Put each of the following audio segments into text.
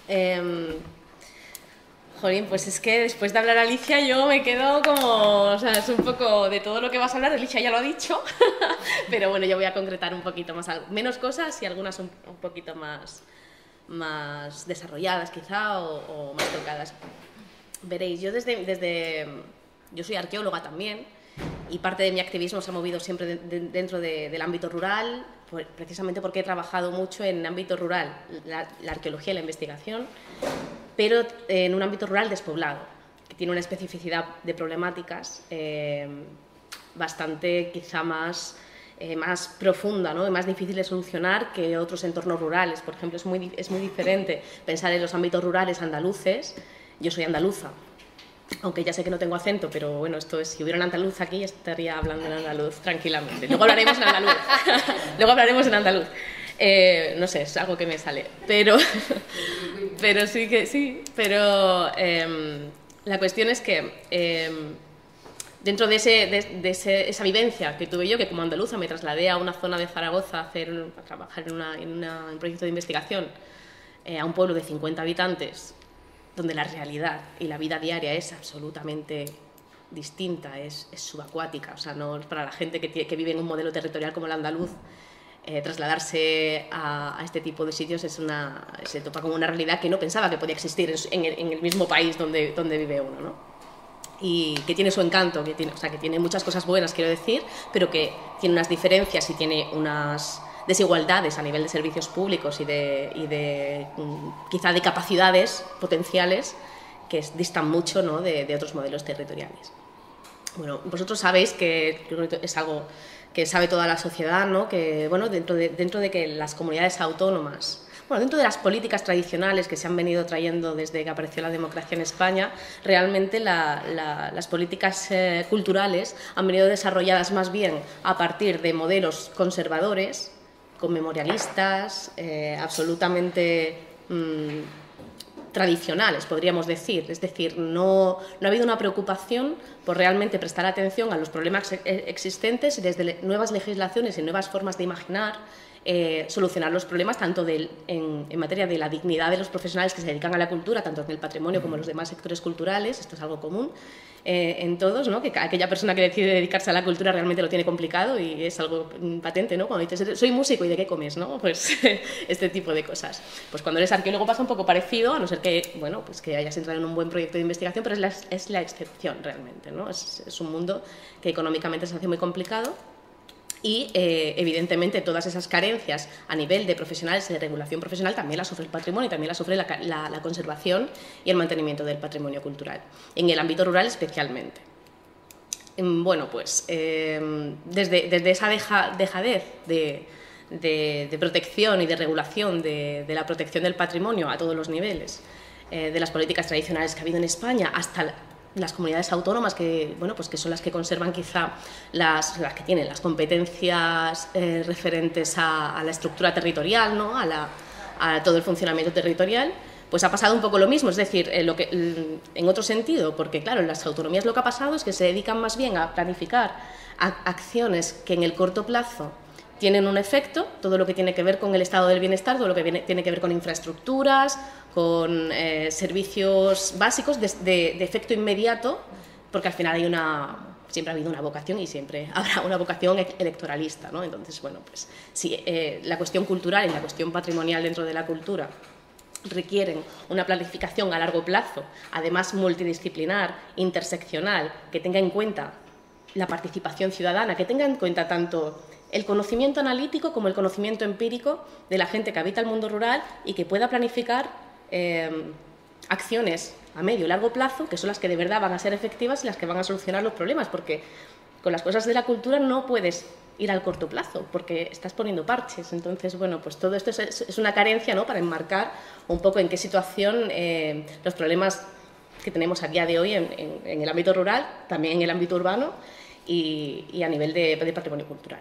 Jolín, pues es que después de hablar Alicia yo me quedo como, o sea, es un poco de todo lo que vas a hablar, Alicia ya lo ha dicho, pero bueno, yo voy a concretar un poquito más, menos cosas y algunas un poquito más desarrolladas quizá o más tocadas. Veréis, yo yo soy arqueóloga también y parte de mi activismo se ha movido siempre dentro del ámbito rural, precisamente porque he trabajado mucho en ámbito rural, la arqueología y la investigación, pero en un ámbito rural despoblado, que tiene una especificidad de problemáticas bastante quizá más profunda, ¿no? Y más difícil de solucionar que otros entornos rurales. Por ejemplo, es muy diferente pensar en los ámbitos rurales andaluces. Yo soy andaluza, aunque ya sé que no tengo acento, pero bueno, esto es, si hubiera un andaluz aquí estaría hablando en andaluz tranquilamente. Luego hablaremos en andaluz. Luego hablaremos en andaluz. No sé, es algo que me sale, pero la cuestión es que dentro de esa vivencia que tuve yo, que como andaluza me trasladé a una zona de Zaragoza a trabajar en un proyecto de investigación a un pueblo de 50 habitantes, donde la realidad y la vida diaria es absolutamente distinta, es subacuática, o sea, no es para la gente que vive en un modelo territorial como el andaluz. Trasladarse a este tipo de sitios se topa con una realidad que no pensaba que podía existir en el mismo país donde vive uno, ¿no? Y que tiene su encanto, que tiene muchas cosas buenas, quiero decir, pero que tiene unas diferencias y tiene unas desigualdades a nivel de servicios públicos y quizá de capacidades potenciales que distan mucho, ¿no?, de otros modelos territoriales. Bueno, vosotros sabéis que es algo que sabe toda la sociedad, ¿no?, que bueno, dentro de que las comunidades autónomas, bueno, dentro de las políticas tradicionales que se han venido trayendo desde que apareció la democracia en España, realmente las políticas culturales han venido desarrolladas más bien a partir de modelos conservadores, conmemorialistas, absolutamente tradicionales, podríamos decir. Es decir, no ha habido una preocupación por realmente prestar atención a los problemas existentes y desde nuevas legislaciones y nuevas formas de imaginar solucionar los problemas tanto en materia de la dignidad de los profesionales que se dedican a la cultura, tanto en el patrimonio como en los demás sectores culturales. Esto es algo común en todos, ¿no?, que aquella persona que decide dedicarse a la cultura realmente lo tiene complicado y es algo patente, ¿no? Cuando dices, soy músico, ¿y de qué comes?, ¿no? Pues este tipo de cosas. Pues cuando eres arqueólogo pasa un poco parecido, a no ser que, bueno, pues que hayas entrado en un buen proyecto de investigación, pero es la excepción realmente, ¿no? Es un mundo que económicamente se hace muy complicado. Y, evidentemente, todas esas carencias a nivel de profesionales y de regulación profesional también las sufre el patrimonio y también las sufre la conservación y el mantenimiento del patrimonio cultural, en el ámbito rural especialmente. Bueno, pues desde esa dejadez de protección y de regulación de la protección del patrimonio a todos los niveles, de las políticas tradicionales que ha habido en España hasta las comunidades autónomas que, bueno, pues que son las que conservan quizá las que tienen las competencias referentes a la estructura territorial, ¿no?, a todo el funcionamiento territorial, pues ha pasado un poco lo mismo, es decir, en otro sentido, porque claro, en las autonomías lo que ha pasado es que se dedican más bien a planificar acciones que en el corto plazo tienen un efecto, todo lo que tiene que ver con el estado del bienestar, todo lo que tiene que ver con infraestructuras, con servicios básicos de efecto inmediato, porque al final siempre ha habido una vocación y siempre habrá una vocación electoralista, ¿no? Entonces, bueno, pues si la cuestión cultural y la cuestión patrimonial dentro de la cultura requieren una planificación a largo plazo, además multidisciplinar, interseccional, que tenga en cuenta la participación ciudadana, que tenga en cuenta tanto el conocimiento analítico como el conocimiento empírico de la gente que habita el mundo rural y que pueda planificar acciones a medio y largo plazo, que son las que de verdad van a ser efectivas y las que van a solucionar los problemas, porque con las cosas de la cultura no puedes ir al corto plazo, porque estás poniendo parches. Entonces, bueno, pues todo esto es una carencia, ¿no?, para enmarcar un poco en qué situación los problemas que tenemos a día de hoy en el ámbito rural, también en el ámbito urbano y a nivel de patrimonio cultural.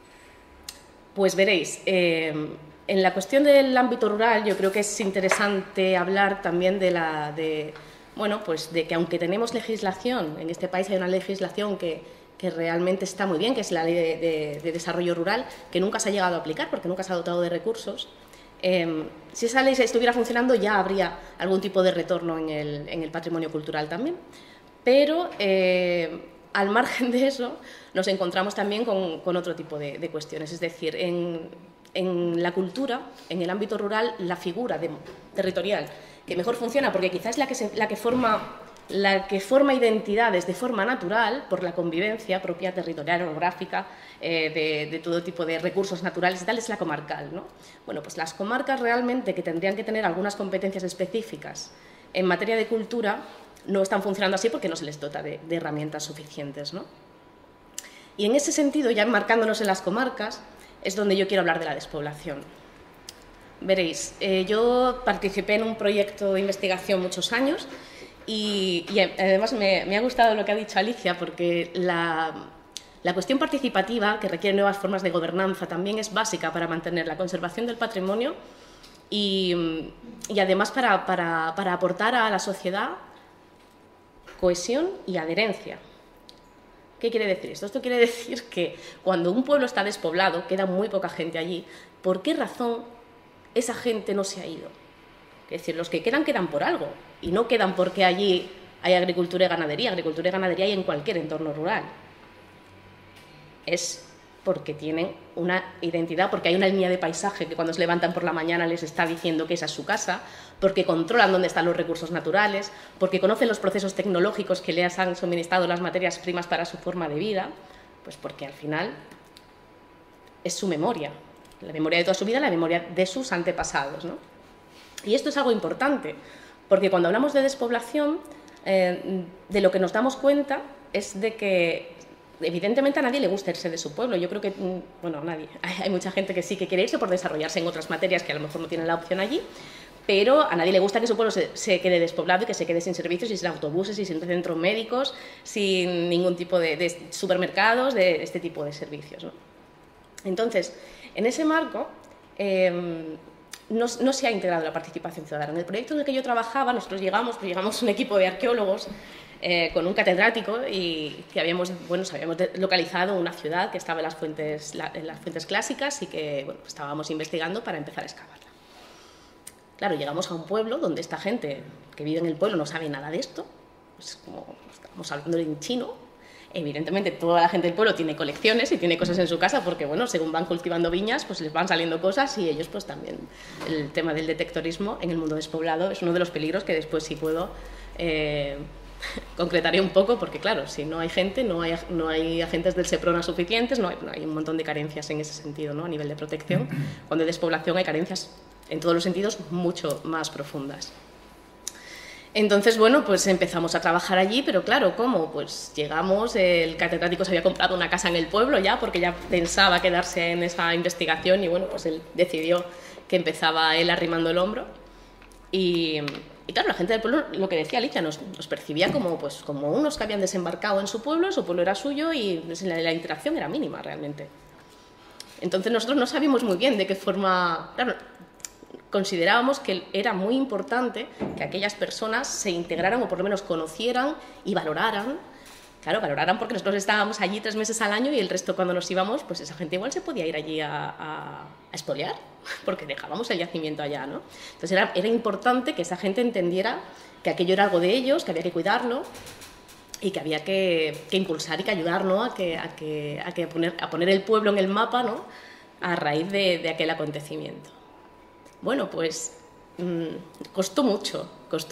Pues veréis, en la cuestión del ámbito rural yo creo que es interesante hablar también de que aunque tenemos legislación, en este país hay una legislación que realmente está muy bien, que es la Ley de Desarrollo Rural, que nunca se ha llegado a aplicar porque nunca se ha dotado de recursos, Si esa ley estuviera funcionando, ya habría algún tipo de retorno en el patrimonio cultural también. Pero al margen de eso, nos encontramos también con otro tipo de cuestiones. Es decir, en la cultura, en el ámbito rural, la figura territorial que mejor funciona, porque quizás es la que forma identidades de forma natural por la convivencia propia territorial, orográfica, de todo tipo de recursos naturales y tal, es la comarcal, ¿no? Bueno, pues las comarcas realmente, que tendrían que tener algunas competencias específicas en materia de cultura, no están funcionando así porque no se les dota de herramientas suficientes, ¿no? Y en ese sentido, ya enmarcándonos en las comarcas, es donde yo quiero hablar de la despoblación. Veréis, yo participé en un proyecto de investigación muchos años y además me ha gustado lo que ha dicho Alicia, porque la cuestión participativa, que requiere nuevas formas de gobernanza, también es básica para mantener la conservación del patrimonio y además para aportar a la sociedad cohesión y adherencia. ¿Qué quiere decir esto? Esto quiere decir que cuando un pueblo está despoblado, queda muy poca gente allí, ¿por qué razón esa gente no se ha ido? Es decir, los que quedan, quedan por algo, y no quedan porque allí hay agricultura y ganadería. Agricultura y ganadería hay en cualquier entorno rural. Es porque tienen una identidad, porque hay una línea de paisaje que cuando se levantan por la mañana les está diciendo que esa es su casa, porque controlan dónde están los recursos naturales, porque conocen los procesos tecnológicos que les han suministrado las materias primas para su forma de vida, pues porque al final es su memoria, la memoria de toda su vida, la memoria de sus antepasados, ¿no? Y esto es algo importante, porque cuando hablamos de despoblación, de lo que nos damos cuenta es de que evidentemente a nadie le gusta irse de su pueblo. Yo creo que, bueno, nadie. Hay mucha gente que sí que quiere irse por desarrollarse en otras materias que a lo mejor no tienen la opción allí, pero a nadie le gusta que su pueblo se quede despoblado y que se quede sin servicios y sin autobuses y sin centros médicos, sin ningún tipo de supermercados, de este tipo de servicios, ¿no? Entonces, en ese marco, no se ha integrado la participación ciudadana. En el proyecto en el que yo trabajaba, nosotros llegamos un equipo de arqueólogos con un catedrático y que habíamos localizado una ciudad que estaba en las fuentes clásicas y que estábamos investigando para empezar a excavarla. Claro, llegamos a un pueblo donde esta gente que vive en el pueblo no sabe nada de esto, pues como estamos hablando en chino. Evidentemente toda la gente del pueblo tiene colecciones y tiene cosas en su casa porque, bueno, según van cultivando viñas, pues les van saliendo cosas y ellos pues también. El tema del detectorismo en el mundo despoblado es uno de los peligros que después, si puedo, concretaré un poco, porque claro, si no hay gente, no hay agentes del SEPRONA suficientes, no hay un montón de carencias en ese sentido, ¿no? A nivel de protección. Cuando hay despoblación hay carencias en todos los sentidos mucho más profundas. Entonces, bueno, pues empezamos a trabajar allí, pero claro, ¿cómo? Pues llegamos, el catedrático se había comprado una casa en el pueblo ya, porque ya pensaba quedarse en esa investigación y bueno, pues él decidió que empezaba él arrimando el hombro y claro, la gente del pueblo, lo que decía Alicia, nos percibía como unos que habían desembarcado en su pueblo era suyo y la interacción era mínima realmente. Entonces nosotros no sabíamos muy bien de qué forma. Claro, considerábamos que era muy importante que aquellas personas se integraran o por lo menos conocieran y valoraran. Claro, valoraran porque nosotros estábamos allí 3 meses al año y el resto cuando nos íbamos, pues esa gente igual se podía ir allí a expoliar, porque dejábamos el yacimiento allá, ¿no? Entonces era importante que esa gente entendiera que aquello era algo de ellos, que había que cuidarlo y que había que impulsar y que ayudar, ¿no? a poner el pueblo en el mapa, ¿no? A raíz de aquel acontecimiento. Bueno, pues costó mucho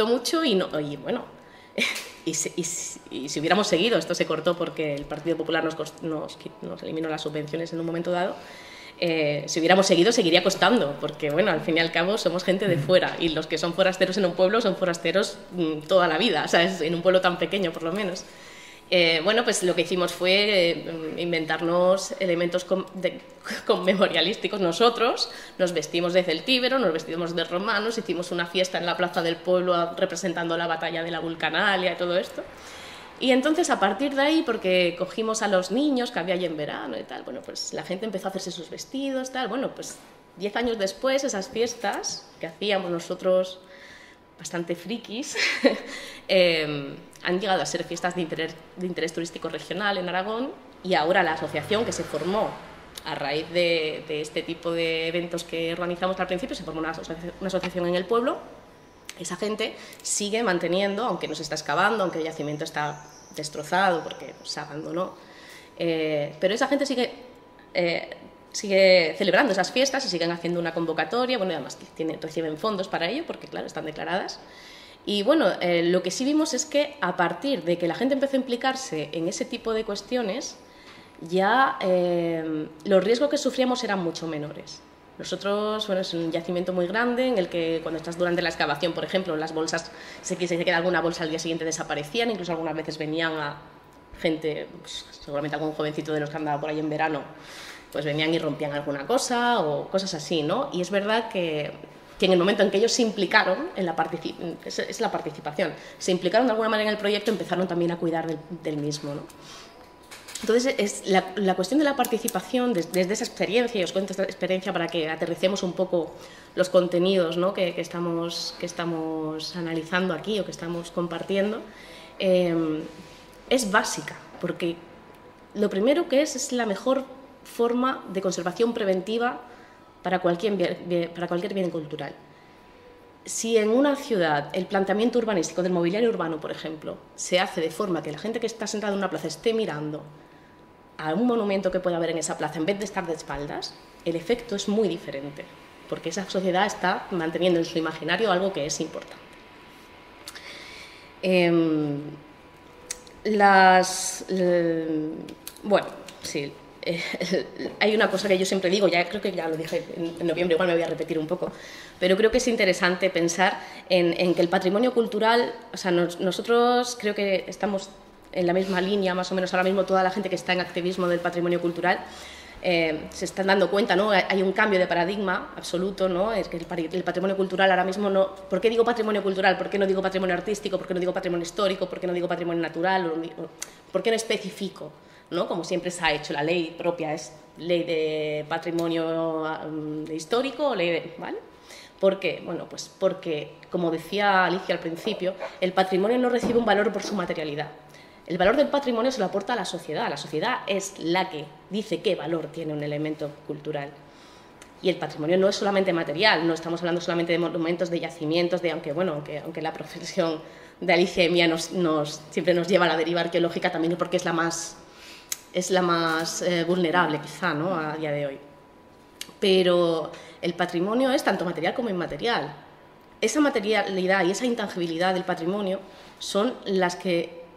y si hubiéramos seguido, esto se cortó porque el Partido Popular nos eliminó las subvenciones en un momento dado, si hubiéramos seguido seguiría costando, porque bueno, al fin y al cabo somos gente de fuera y los que son forasteros en un pueblo son forasteros toda la vida, o sea, en un pueblo tan pequeño por lo menos. Bueno, pues lo que hicimos fue inventarnos elementos conmemorialísticos. Nosotros nos vestimos de celtíberos, nos vestimos de romanos, hicimos una fiesta en la plaza del pueblo representando la batalla de la Vulcanalia y todo esto. Y entonces, a partir de ahí, porque cogimos a los niños que había allí en verano y tal, bueno, pues la gente empezó a hacerse sus vestidos, tal. Bueno, pues 10 años después, esas fiestas que hacíamos nosotros bastante frikis, han llegado a ser fiestas de interés turístico regional en Aragón y ahora la asociación que se formó a raíz de este tipo de eventos que organizamos al principio, se formó una asociación en el pueblo. Esa gente sigue manteniendo, aunque no se está excavando, aunque el yacimiento está destrozado porque se abandonó, pero esa gente sigue celebrando esas fiestas y siguen haciendo una convocatoria, bueno, y además reciben fondos para ello porque, claro, están declaradas. Y bueno, lo que sí vimos es que a partir de que la gente empezó a implicarse en ese tipo de cuestiones, ya los riesgos que sufríamos eran mucho menores. Nosotros, bueno, es un yacimiento muy grande en el que cuando estás durante la excavación, por ejemplo, las bolsas, se queda alguna bolsa al día siguiente desaparecían, incluso algunas veces venían a gente, pues, seguramente algún jovencito de los que andaba por ahí en verano, pues venían y rompían alguna cosa o cosas así, ¿no? Y es verdad que en el momento en que ellos se implicaron, es la participación, se implicaron de alguna manera en el proyecto, empezaron también a cuidar del mismo, ¿no? Entonces, es la cuestión de la participación, desde esa experiencia, y os cuento esta experiencia para que aterricemos un poco los contenidos, ¿no?, que estamos analizando aquí o que estamos compartiendo, es básica, porque lo primero que es la mejor forma de conservación preventiva para cualquier bien cultural. Si en una ciudad el planteamiento urbanístico del mobiliario urbano, por ejemplo, se hace de forma que la gente que está sentada en una plaza esté mirando a un monumento que pueda haber en esa plaza en vez de estar de espaldas, el efecto es muy diferente, porque esa sociedad está manteniendo en su imaginario algo que es importante. Bueno, sí, hay una cosa que yo siempre digo, ya creo que ya lo dije en noviembre, igual me voy a repetir un poco, pero creo que es interesante pensar en que el patrimonio cultural, o sea, nosotros creo que estamos en la misma línea, más o menos ahora mismo toda la gente que está en activismo del patrimonio cultural se están dando cuenta, ¿no? Hay un cambio de paradigma absoluto, ¿no? Es que el patrimonio cultural ahora mismo no... ¿Por qué digo patrimonio cultural? ¿Por qué no digo patrimonio artístico? ¿Por qué no digo patrimonio histórico? ¿Por qué no digo patrimonio natural? ¿Por qué no especifico? ¿No? Como siempre se ha hecho, la ley propia es ley de patrimonio histórico, ley de... ¿vale? ¿Por qué? Bueno, pues porque, como decía Alicia al principio, el patrimonio no recibe un valor por su materialidad. El valor del patrimonio se lo aporta a la sociedad es la que dice qué valor tiene un elemento cultural. Y el patrimonio no es solamente material, no estamos hablando solamente de monumentos, de yacimientos, aunque la profesión de Alicia y mía siempre nos lleva a la deriva arqueológica, también porque es la más vulnerable quizá, ¿no?, a día de hoy. Pero el patrimonio es tanto material como inmaterial. Esa materialidad y esa intangibilidad del patrimonio son las que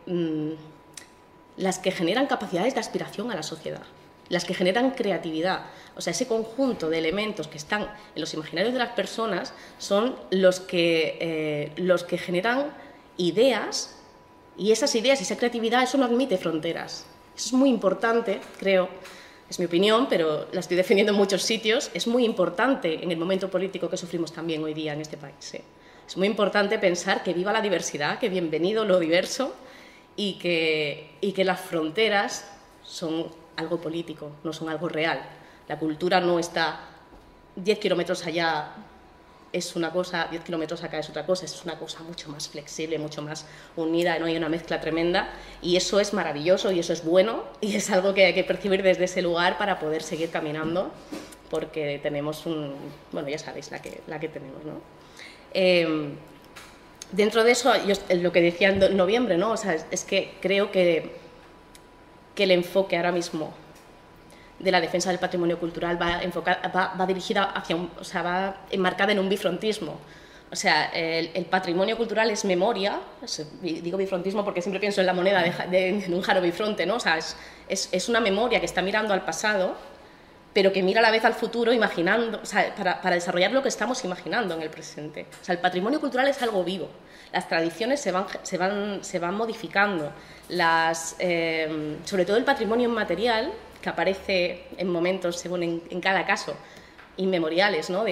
generan capacidades de aspiración a la sociedad, las que generan creatividad. O sea, ese conjunto de elementos que están en los imaginarios de las personas son los que generan ideas, y esas ideas y esa creatividad, eso no admite fronteras. Eso es muy importante, creo, es mi opinión, pero la estoy defendiendo en muchos sitios, es muy importante en el momento político que sufrimos también hoy día en este país. ¿Sí? Es muy importante pensar que viva la diversidad, que bienvenido lo diverso, y que las fronteras son algo político, no son algo real. La cultura no está 10 kilómetros allá, es una cosa, 10 kilómetros acá es otra cosa, es una cosa mucho más flexible, mucho más unida, no hay una mezcla tremenda, y eso es maravilloso y eso es bueno, y es algo que hay que percibir desde ese lugar para poder seguir caminando, porque tenemos bueno, ya sabéis la que tenemos, ¿no? Dentro de eso, lo que decía en noviembre, ¿no? O sea, es que creo que el enfoque ahora mismo de la defensa del patrimonio cultural va dirigida hacia va enmarcada en un bifrontismo. O sea, el patrimonio cultural es memoria, digo bifrontismo porque siempre pienso en la moneda de un jaro bifronte, ¿no? O sea, es una memoria que está mirando al pasado, pero que mira a la vez al futuro imaginando, o sea, para desarrollar lo que estamos imaginando en el presente. O sea, el patrimonio cultural es algo vivo. Las tradiciones se van modificando. Sobre todo el patrimonio inmaterial, que aparece en momentos, según en cada caso, inmemoriales, ¿no?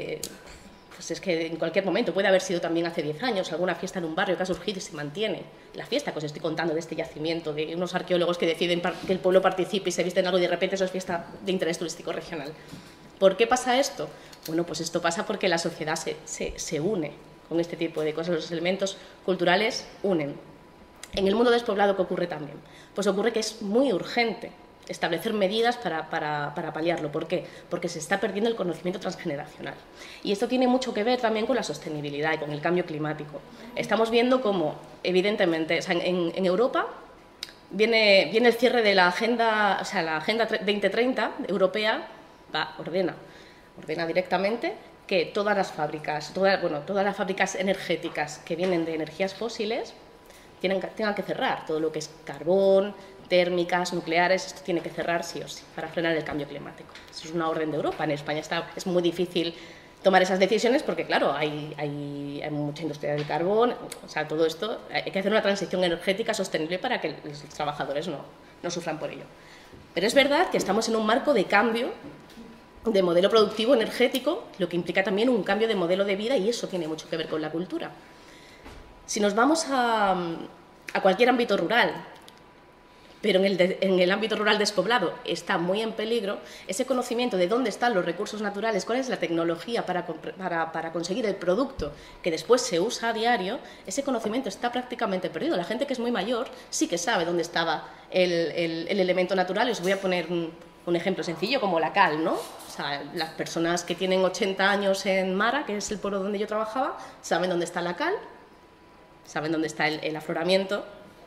Pues es que en cualquier momento, puede haber sido también hace 10 años, alguna fiesta en un barrio que ha surgido y se mantiene. La fiesta que os estoy contando de este yacimiento, de unos arqueólogos que deciden que el pueblo participe y se visten algo y de repente eso es fiesta de interés turístico regional. ¿Por qué pasa esto? Bueno, pues esto pasa porque la sociedad se une con este tipo de cosas, los elementos culturales unen. En el mundo despoblado, ¿qué ocurre también? Pues ocurre que es muy urgente establecer medidas para paliarlo. ¿Por qué? Porque se está perdiendo el conocimiento transgeneracional. Y esto tiene mucho que ver también con la sostenibilidad y con el cambio climático. Estamos viendo cómo, evidentemente, o sea, en Europa viene el cierre de la Agenda, o sea, la Agenda 2030 europea, ordena directamente que todas las fábricas, todas las fábricas energéticas que vienen de energías fósiles tengan que cerrar. Todo lo que es carbón, térmicas, nucleares, esto tiene que cerrar sí o sí para frenar el cambio climático. Eso es una orden de Europa. En España es muy difícil tomar esas decisiones porque, claro, hay mucha industria del carbón, o sea, todo esto, hay que hacer una transición energética sostenible para que los trabajadores no sufran por ello. Pero es verdad que estamos en un marco de cambio de modelo productivo energético, lo que implica también un cambio de modelo de vida, y eso tiene mucho que ver con la cultura. Si nos vamos a cualquier ámbito rural, pero en el ámbito rural despoblado está muy en peligro, ese conocimiento de dónde están los recursos naturales, cuál es la tecnología para conseguir el producto que después se usa a diario, ese conocimiento está prácticamente perdido. La gente que es muy mayor sí que sabe dónde estaba el elemento natural. Y os voy a poner un ejemplo sencillo como la cal, ¿no? O sea, las personas que tienen 80 años en Mara, que es el pueblo donde yo trabajaba, saben dónde está la cal, saben dónde está el afloramiento,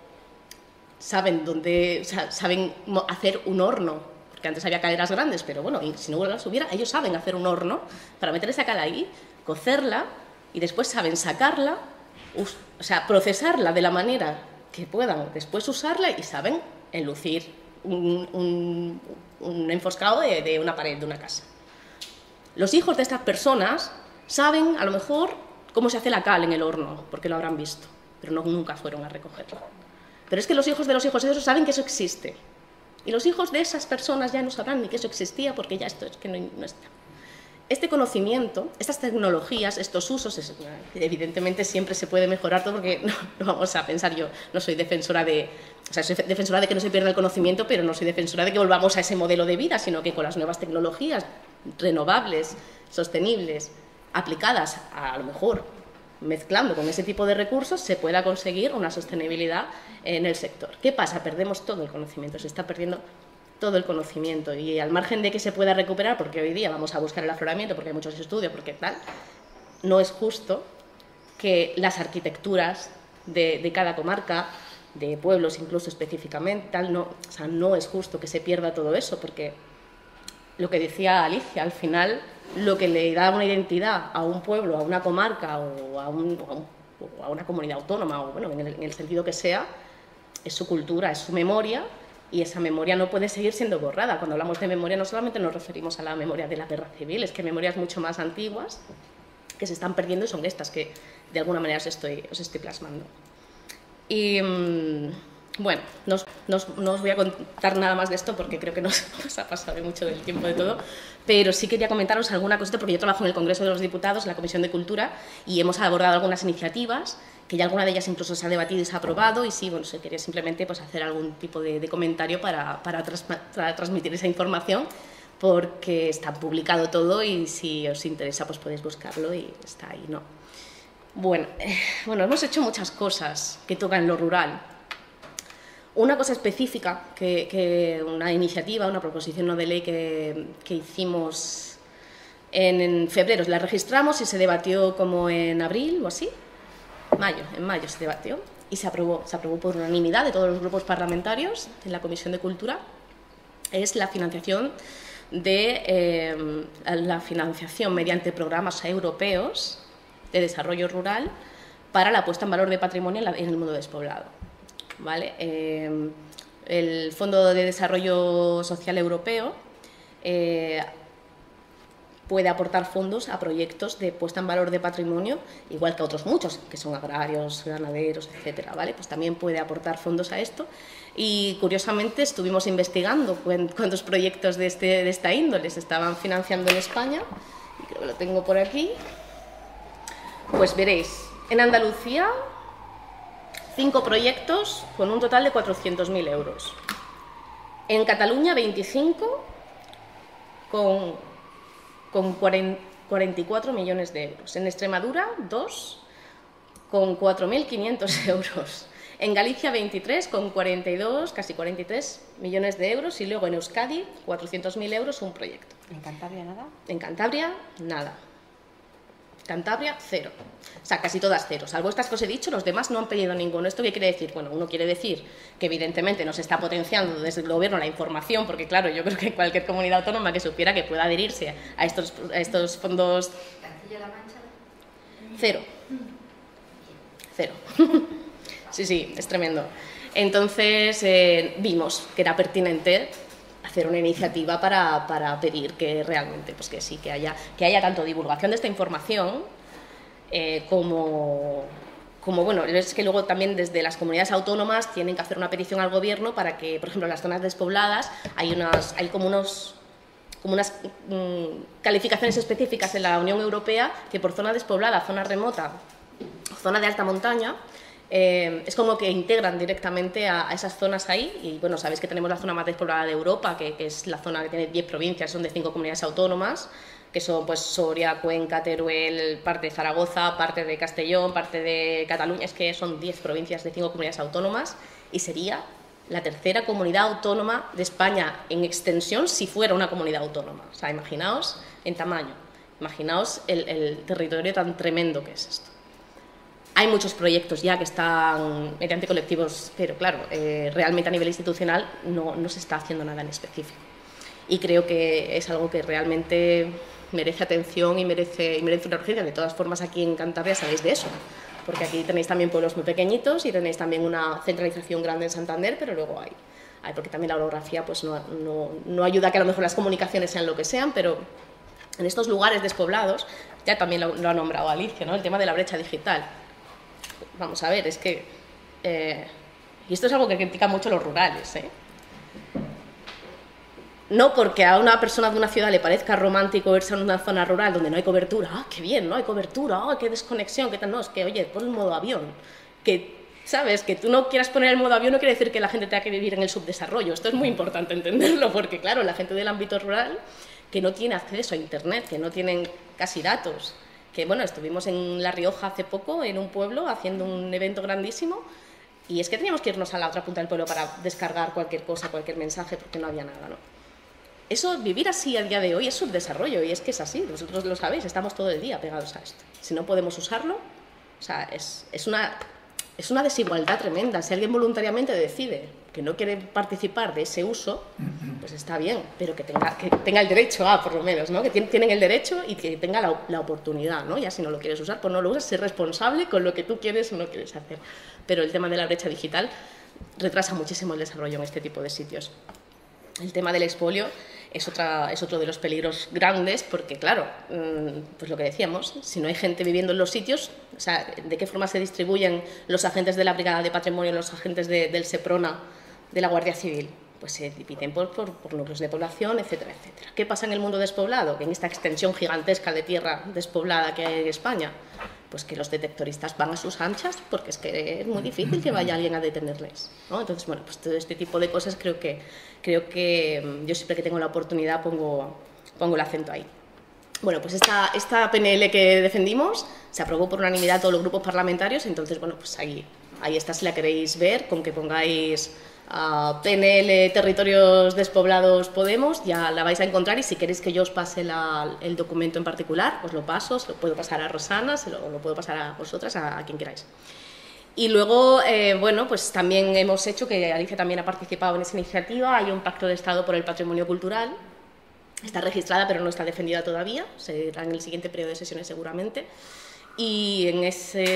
saben hacer un horno, porque antes había caleras grandes, pero bueno, y si no las hubiera, ellos saben hacer un horno para meter esa cal ahí, cocerla, y después saben sacarla, o sea, procesarla de la manera que puedan después usarla, y saben enlucir un enfoscado de una pared de una casa. Los hijos de estas personas saben, a lo mejor, cómo se hace la cal en el horno, porque lo habrán visto, pero nunca fueron a recogerla. Pero es que los hijos de los hijos de esos saben que eso existe. Y los hijos de esas personas ya no sabrán ni que eso existía, porque ya esto es que no está. Este conocimiento, estas tecnologías, estos usos, evidentemente siempre se puede mejorar todo, porque no vamos a pensar, yo no soy defensora de... O sea, soy defensora de que no se pierda el conocimiento, pero no soy defensora de que volvamos a ese modelo de vida, sino que con las nuevas tecnologías renovables, sostenibles, aplicadas a lo mejor mezclando con ese tipo de recursos, se pueda conseguir una sostenibilidad en el sector. ¿Qué pasa? Perdemos todo el conocimiento, se está perdiendo todo el conocimiento, y al margen de que se pueda recuperar, porque hoy día vamos a buscar el afloramiento, porque hay muchos estudios, porque tal, no es justo que las arquitecturas de cada comarca, de pueblos incluso específicamente, tal, o sea, no es justo que se pierda todo eso, porque lo que decía Alicia, al final lo que le da una identidad a un pueblo, a una comarca o a una comunidad autónoma, o bueno, en el sentido que sea, es su cultura, es su memoria, y esa memoria no puede seguir siendo borrada. Cuando hablamos de memoria no solamente nos referimos a la memoria de la guerra civil, es que memorias mucho más antiguas que se están perdiendo son estas que de alguna manera os estoy plasmando. Y bueno, no os voy a contar nada más de esto porque creo que nos ha pasado mucho del tiempo de todo, pero sí quería comentaros alguna cosita, porque yo trabajo en el Congreso de los Diputados, en la Comisión de Cultura, y hemos abordado algunas iniciativas, que ya alguna de ellas incluso se ha debatido y se ha aprobado, y sí, bueno, se quería simplemente pues, hacer algún tipo de comentario para transmitir esa información, porque está publicado todo y si os interesa pues podéis buscarlo y está ahí, ¿no? Bueno, hemos hecho muchas cosas que tocan lo rural. Una cosa específica, una iniciativa, una proposición no de ley que hicimos en febrero, la registramos y se debatió como en abril o así, en mayo se debatió y se aprobó por unanimidad de todos los grupos parlamentarios en la Comisión de Cultura. Es la financiación mediante programas europeos de desarrollo rural para la puesta en valor de patrimonio en el mundo despoblado. ¿Vale? El Fondo de Desarrollo Social Europeo puede aportar fondos a proyectos de puesta en valor de patrimonio, igual que otros muchos, que son agrarios, ganaderos, etcétera, ¿vale? Pues también puede aportar fondos a esto. Y curiosamente estuvimos investigando cuántos proyectos de esta índole se estaban financiando en España, y creo que lo tengo por aquí. Pues veréis, en Andalucía 5 proyectos con un total de 400.000 euros. En Cataluña 25 con 44 millones de euros. En Extremadura 2 con 4.500 euros. En Galicia 23, con 42, casi 43 millones de euros, y luego en Euskadi 400.000 euros un proyecto. ¿En Cantabria nada? En Cantabria, nada. Cantabria, cero. O sea, casi todas cero. Salvo estas que os he dicho, los demás no han pedido ninguno. ¿Esto qué quiere decir? Bueno, uno quiere decir que evidentemente no se está potenciando desde el gobierno la información, porque claro, yo creo que cualquier comunidad autónoma que supiera que pueda adherirse a estos fondos... ¿Castilla-La Mancha? Cero. Cero. Sí, es tremendo. Entonces vimos que era pertinente hacer una iniciativa para pedir que realmente, pues que sí, que haya tanto divulgación de esta información como bueno, es que luego también desde las comunidades autónomas tienen que hacer una petición al gobierno para que, por ejemplo, en las zonas despobladas hay como unas calificaciones específicas en la Unión Europea que por zona despoblada, zona remota, zona de alta montaña, es como que integran directamente a esas zonas ahí. Y bueno, sabéis que tenemos la zona más despoblada de Europa, que es la zona que tiene 10 provincias, son de 5 comunidades autónomas, que son pues Soria, Cuenca, Teruel, parte de Zaragoza, parte de Castellón, parte de Cataluña. Es que son 10 provincias de 5 comunidades autónomas y sería la tercera comunidad autónoma de España en extensión si fuera una comunidad autónoma. O sea, imaginaos en tamaño, imaginaos el territorio tan tremendo que es esto. Hay muchos proyectos ya que están mediante colectivos, pero claro, realmente a nivel institucional no se está haciendo nada en específico. Y creo que es algo que realmente merece atención y merece una urgencia. De todas formas, aquí en Cantabria sabéis de eso, porque aquí tenéis también pueblos muy pequeñitos y tenéis también una centralización grande en Santander, pero luego hay porque también la orografía pues no ayuda a que a lo mejor las comunicaciones sean lo que sean, pero en estos lugares despoblados, ya también lo ha nombrado Alicia, ¿no? El tema de la brecha digital. Vamos a ver, es que... y esto es algo que critican mucho los rurales, No porque a una persona de una ciudad le parezca romántico irse a una zona rural donde no hay cobertura. ¡Ah, qué bien! No hay cobertura. ¡Ah, qué desconexión! ¿Qué tal? No, es que, oye, pon el modo avión. Que, ¿sabes? Que tú no quieras poner el modo avión no quiere decir que la gente tenga que vivir en el subdesarrollo. Esto es muy importante entenderlo, porque, claro, la gente del ámbito rural que no tiene acceso a Internet, que no tienen casi datos, que, bueno, estuvimos en La Rioja hace poco, en un pueblo, haciendo un evento grandísimo, y es que teníamos que irnos a la otra punta del pueblo para descargar cualquier cosa, cualquier mensaje, porque no había nada, ¿no? Eso, vivir así a día de hoy es subdesarrollo, y es que es así, vosotros lo sabéis, estamos todo el día pegados a esto. Si no podemos usarlo, o sea, es una desigualdad tremenda. Si alguien voluntariamente decide que no quiere participar de ese uso, pues está bien, pero que tenga el derecho a, por lo menos, ¿no? Que tienen el derecho y que tenga la oportunidad, ¿no? Ya si no lo quieres usar, pues no lo usas, ser responsable con lo que tú quieres o no quieres hacer. Pero el tema de la brecha digital retrasa muchísimo el desarrollo en este tipo de sitios. El tema del expolio es otro de los peligros grandes, porque claro, pues lo que decíamos, si no hay gente viviendo en los sitios, o sea, ¿de qué forma se distribuyen los agentes de la Brigada de Patrimonio, los agentes del SEPRONA, de la Guardia Civil? Pues se dividen por núcleos de población, etcétera, etcétera. ¿Qué pasa en el mundo despoblado? Que en esta extensión gigantesca de tierra despoblada que hay en España, pues que los detectoristas van a sus anchas, porque es que es muy difícil que vaya alguien a detenerles, ¿no? Entonces, bueno, pues todo este tipo de cosas creo que yo siempre que tengo la oportunidad pongo el acento ahí. Bueno, pues esta PNL que defendimos se aprobó por unanimidad todos los grupos parlamentarios, entonces, bueno, pues ahí está si la queréis ver, con que pongáis PNL Territorios Despoblados Podemos, ya la vais a encontrar, y si queréis que yo os pase el documento en particular, os lo paso, se lo puedo pasar a Rosana, lo puedo pasar a vosotras, a quien queráis. Y luego, bueno, pues también hemos hecho, que Alicia también ha participado en esa iniciativa, hay un pacto de Estado por el patrimonio cultural, está registrada pero no está defendida todavía, será en el siguiente periodo de sesiones seguramente. Y en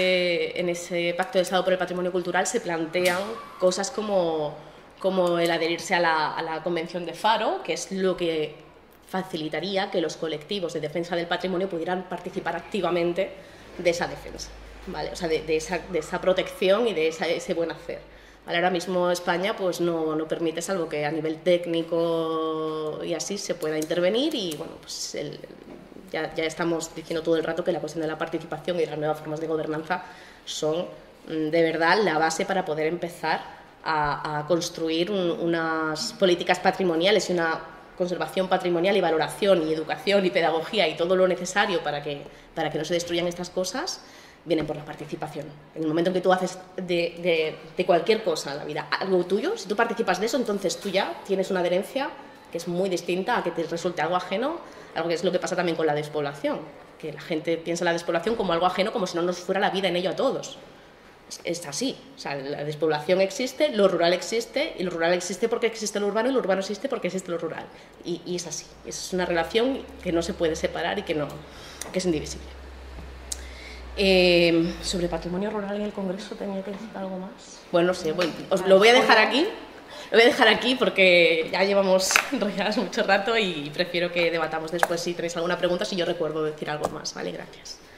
ese Pacto de Estado por el Patrimonio Cultural se plantean cosas como el adherirse a la Convención de Faro, que es lo que facilitaría que los colectivos de defensa del patrimonio pudieran participar activamente de esa defensa, ¿vale? O sea, de esa protección y de ese buen hacer. ¿Vale? Ahora mismo España pues no permite, salvo que a nivel técnico y así se pueda intervenir, y bueno, pues ya estamos diciendo todo el rato que la cuestión de la participación y las nuevas formas de gobernanza son de verdad la base para poder empezar a construir unas políticas patrimoniales y una conservación patrimonial y valoración y educación y pedagogía y todo lo necesario para que no se destruyan estas cosas vienen por la participación. En el momento en que tú haces de cualquier cosa en la vida algo tuyo, si tú participas de eso, entonces tú ya tienes una adherencia que es muy distinta a que te resulte algo ajeno, algo que es lo que pasa también con la despoblación, que la gente piensa la despoblación como algo ajeno, como si no nos fuera la vida en ello a todos. Es así, o sea, la despoblación existe, lo rural existe, y lo rural existe porque existe lo urbano, y lo urbano existe porque existe lo rural. Y es así, es una relación que no se puede separar y que es indivisible. Sobre patrimonio rural en el Congreso, ¿tenía que decir algo más? Bueno, no sé, bueno, os lo voy a dejar aquí. Lo voy a dejar aquí porque ya llevamos enrolladas mucho rato y prefiero que debatamos después si tenéis alguna pregunta, si yo recuerdo decir algo más. Vale, gracias.